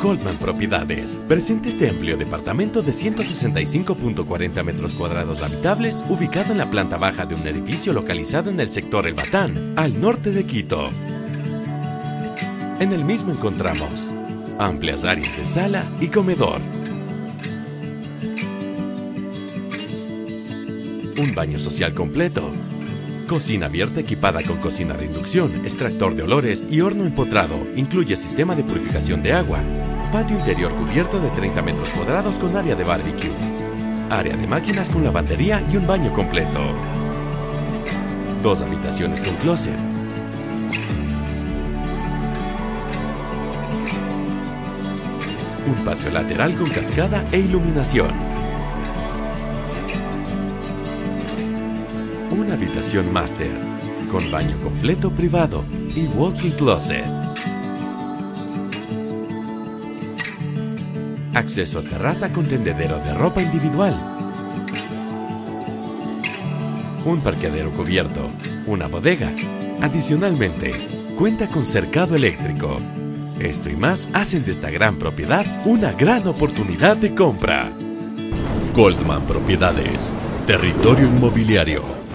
Goldman Propiedades presenta este amplio departamento de 165.40 metros cuadrados habitables ubicado en la planta baja de un edificio localizado en el sector El Batán, al norte de Quito. En el mismo encontramos amplias áreas de sala y comedor, un baño social completo, cocina abierta equipada con cocina de inducción, extractor de olores y horno empotrado. Incluye sistema de purificación de agua. Patio interior cubierto de 30 metros cuadrados con área de barbecue. Área de máquinas con lavandería y un baño completo. 2 habitaciones con closet. Un patio lateral con cascada e iluminación. Una habitación máster, con baño completo privado y walk-in closet. Acceso a terraza con tendedero de ropa individual. Un parqueadero cubierto, una bodega. Adicionalmente, cuenta con cercado eléctrico. Esto y más hacen de esta gran propiedad una gran oportunidad de compra. Goldman Propiedades, territorio inmobiliario.